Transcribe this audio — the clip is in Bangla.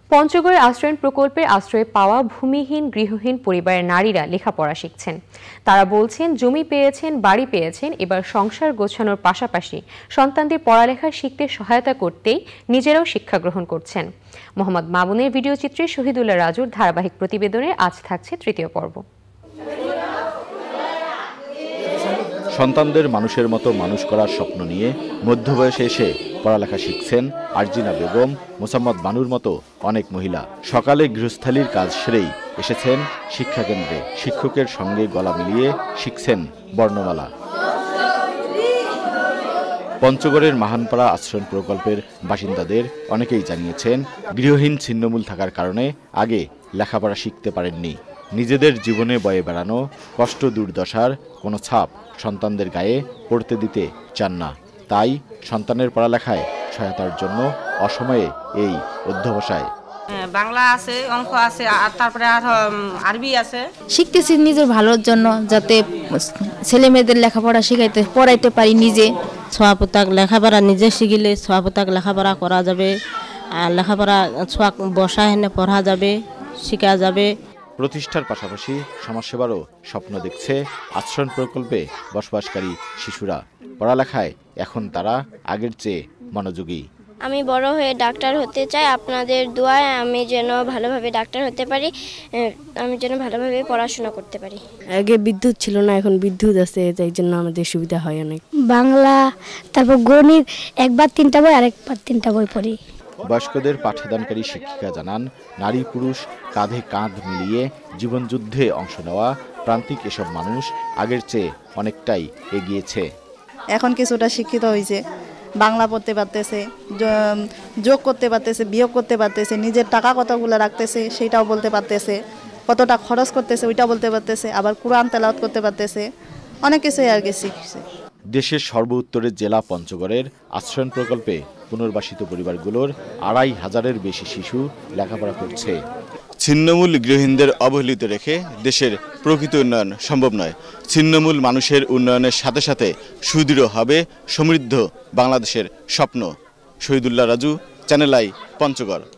পঞ্চগড়ের আশ্রয়ণ প্রকল্পের আশ্রয়ে পাওয়া ভূমিহীন গৃহহীন পরিবারের নারীরা লেখাপড়া শিখছেন। তারা বলছেন, জমি পেয়েছেন, বাড়ি পেয়েছেন, এবার সংসার গোছানোর পাশাপাশি সন্তানদের পড়ালেখা শিখতে সহায়তা করতেই নিজেরাও শিক্ষা গ্রহণ করছেন। মোহাম্মদ মামুনের ভিডিও চিত্রে শহীদুল্লাহ রাজুর ধারাবাহিক প্রতিবেদনে আজ থাকছে তৃতীয় পর্ব। সন্তানদের মানুষের মতো মানুষ করার স্বপ্ন নিয়ে মধ্যবয়সে এসে পড়ালেখা শিখছেন আরজিনা বেগম, মোসাম্মদ বানুর মতো অনেক মহিলা। সকালে গৃহস্থালির কাজ সেরেই এসেছেন শিক্ষাকেন্দ্রে। শিক্ষকের সঙ্গে গলা মিলিয়ে শিখছেন বর্ণমালা। পঞ্চগড়ের মাহানপাড়া আশ্রয়ণ প্রকল্পের বাসিন্দাদের অনেকেই জানিয়েছেন, গৃহহীন ছিন্নমূল থাকার কারণে আগে লেখাপড়া শিখতে পারেননি। নিজেদের জীবনে বয়ে বেড়ানো কষ্ট দুর্দশার কোনো ছাপ সন্তানদের গায়ে পড়তে দিতে চান না। তাই সন্তানের পড়ালেখায় সহায়তার জন্য অসময়ে এই অধ্যবসায়। বাংলা আছে, অঙ্ক আছে, আর তারপরে আর আরবি আছে। শিখতেছি নিজের ভালোর জন্য, যাতে ছেলে মেয়েদের লেখাপড়া পড়াইতে পারি নিজে। ছোঁয়া পোতাক লেখাপড়া নিজে শিখিলে ছোঁয়া পোতাক লেখাপড়া করা যাবে, আর লেখাপড়া ছোঁয়া বসা হেনে পড়া যাবে, শেখা যাবে। প্রতিষ্ঠার পাশাপাশি সমাজসেবারও স্বপ্ন দেখছে আশ্রয়ণ প্রকল্পে বসবাসকারী শিশুরা। পড়ালেখায় এখন তারা আগের চেয়ে মনোযোগী। আমি বড় হয়ে ডাক্তার হতে চাই। আপনাদের দোয়ায় আমি যেন ভালোভাবে ডাক্তার হতে পারি, আমি যেন ভালোভাবে পড়াশোনা করতে পারি। আগে বিদ্যুৎ ছিল না, এখন বিদ্যুৎ আছে, তাই জন্য আমাদের সুবিধা হয় অনেক। বাংলা, তারপর গণিত, একবার 3টা বই, আরেকবার 3টা বই পড়ি। বয়স্কদের পাঠদানকারী শিক্ষিকা জানান, নারী পুরুষ কাঁধে কাঁধ মিলিয়ে জীবনযুদ্ধে অংশ নেওয়া প্রান্তিক এসব মানুষ আগের চেয়ে অনেকটাই এগিয়েছে। এখন কিছুটা শিক্ষিত হয়েছে, বাংলা পড়তে পারতেছে, যোগ করতে পারতেছে, বিয়োগ করতে পারতেছে, নিজের টাকা কতগুলো রাখতেছে সেটাও বলতে পারতেছে, কতটা খরচ করতেছে ওইটাও বলতে পারতেছে, আবার কোরআন তেলাওয়াত করতে পারতেছে, অনেক কিছুই আর কি শিখছে। দেশের সর্ব উত্তরের জেলা পঞ্চগড়ের আশ্রয়ণ প্রকল্পে পুনর্বাসিত পরিবারগুলোর ২৫০০-এর বেশি শিশু লেখাপড়া করছে। ছিন্নমূল গৃহহীনদের অবহেলিত রেখে দেশের প্রকৃত উন্নয়ন সম্ভব নয়। ছিন্নমূল মানুষের উন্নয়নের সাথে সাথে সুদৃঢ় হবে সমৃদ্ধ বাংলাদেশের স্বপ্ন। Shahidullah Raju, channel I, Panchagarh.